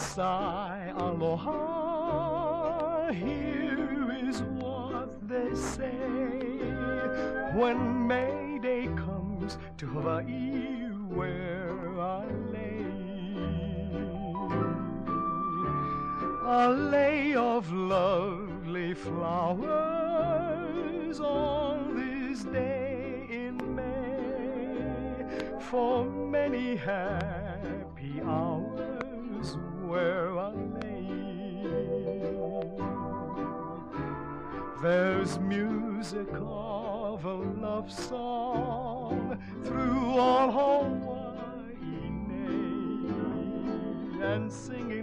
sigh, aloha, here is what they say when May Day comes to Hawaii, where I lay. A lei of lovely flowers on this day in May, for many happy hours where I lay. There's music of a love song through all Hawaii, and singing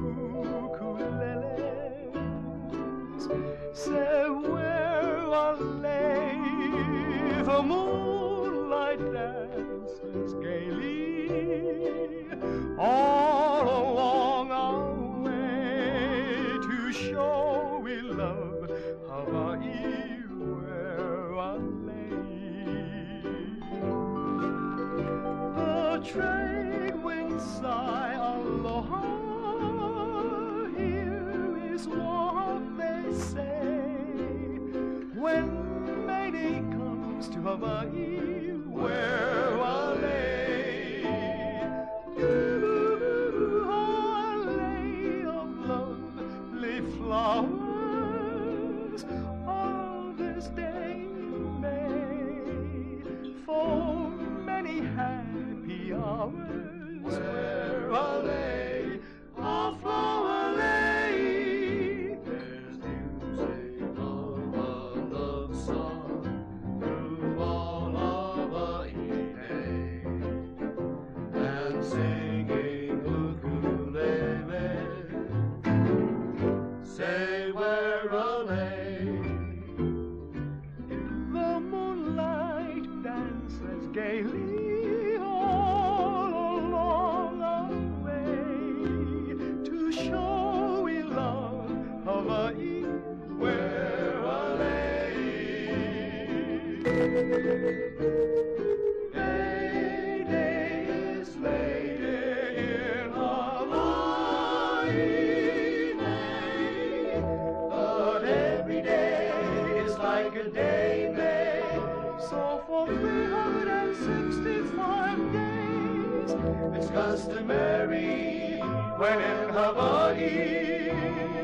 ukuleles say where I lay. The moonlight dances gaily all along our way to show we love Hawaii, where I lay. The trade winds sigh, aloha, here is what they say when May Day comes to Hawaii, where I lay. A lei of lovely flowers on this day in May, for many happy hours where I lay. A flower lay. There's music of a love song through all of Hawaii, and singing ukulele say where I lay. The moonlight dances gaily all along our way to show we love Hawaii, where I lay. May Day is lady in Hawaii, but every day is like a day in May. So for 365 days, it's customary when in Hawaii